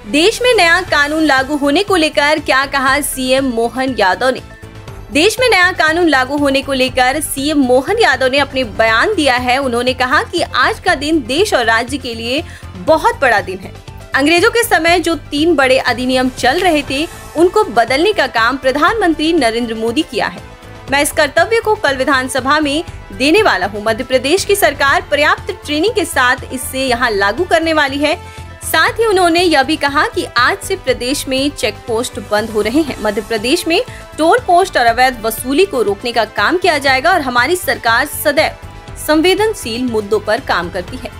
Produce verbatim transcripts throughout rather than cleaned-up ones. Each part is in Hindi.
देश में नया कानून लागू होने को लेकर क्या कहा सीएम मोहन यादव ने। देश में नया कानून लागू होने को लेकर सीएम मोहन यादव ने अपने बयान दिया है। उन्होंने कहा कि आज का दिन देश और राज्य के लिए बहुत बड़ा दिन है। अंग्रेजों के समय जो तीन बड़े अधिनियम चल रहे थे, उनको बदलने का काम प्रधानमंत्री नरेंद्र मोदी किया है। मैं इस कर्तव्य को कल विधानसभा में देने वाला हूं। मध्य प्रदेश की सरकार पर्याप्त ट्रेनिंग के साथ इसे यहां लागू करने वाली है। साथ ही उन्होंने यह भी कहा कि आज से प्रदेश में चेक पोस्ट बंद हो रहे हैं। मध्य प्रदेश में टोल पोस्ट और अवैध वसूली को रोकने का काम किया जाएगा और हमारी सरकार सदैव संवेदनशील मुद्दों पर काम करती है।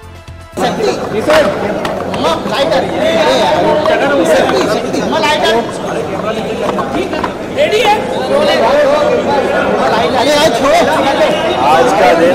आज का दिन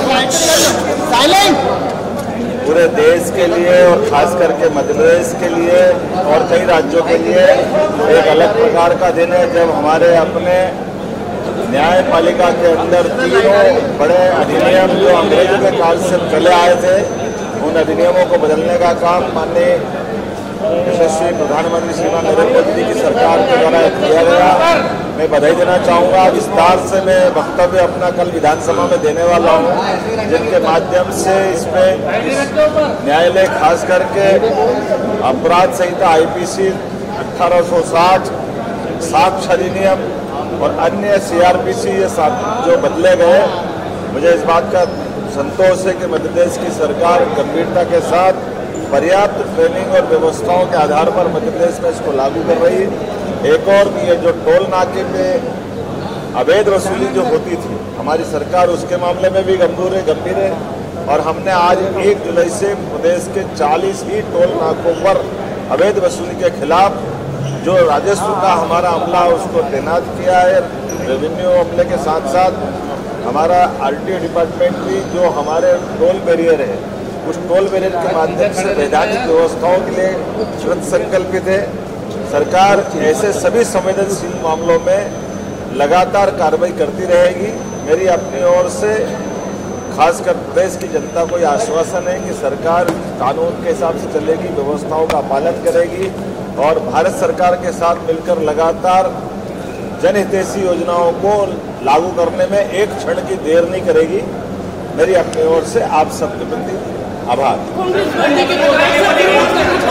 पूरे देश के लिए और खास करके मध्य प्रदेश के लिए और कई राज्यों के लिए एक अलग प्रकार का दिन है, जब हमारे अपने न्यायपालिका के अंदर तीनों बड़े अधिनियम जो अंग्रेजों के काल से चले आए थे, उन अधिनियमों को बदलने का काम माननीय यशस्वी प्रधानमंत्री श्रीमान नरेंद्र मोदी जी की सरकार के द्वारा किया गया। मैं बधाई देना चाहूँगा। विस्तार से मैं वक्तव्य अपना कल विधानसभा में देने वाला हूँ, जिनके माध्यम से इसमें न्यायालय खास करके अपराध संहिता आईपीसी अठारह सौ साठ, साक्ष्य अधिनियम और अन्य सीआरपीसी ये जो बदले गए, मुझे इस बात का संतोष है कि मध्य प्रदेश की सरकार गंभीरता के साथ पर्याप्त ट्रेनिंग और व्यवस्थाओं के आधार पर मध्य प्रदेश में इसको लागू कर रही है। एक और ये जो टोल नाके पे अवैध वसूली जो होती थी, हमारी सरकार उसके मामले में भी गंभीर है गंभीर है और हमने आज एक जुलाई से प्रदेश के चालीस ही टोल नाकों पर अवैध वसूली के खिलाफ जो राजस्व का हमारा अमला उसको तैनात किया है। रेवेन्यू अमले के साथ साथ हमारा आरटीओ डिपार्टमेंट भी जो हमारे टोल बैरियर है, उस टोल बैरियर के माध्यम से वैधानिक व्यवस्थाओं के लिए कृत संकल्पित है। सरकार ऐसे सभी संवेदनशील मामलों में लगातार कार्रवाई करती रहेगी। मेरी अपनी ओर से खासकर प्रदेश की जनता को यह आश्वासन है कि सरकार कानून के हिसाब से चलेगी, व्यवस्थाओं का पालन करेगी और भारत सरकार के साथ मिलकर लगातार जनहितैषी योजनाओं को लागू करने में एक क्षण की देर नहीं करेगी। मेरी अपनी ओर से आप सबके प्रति आभार।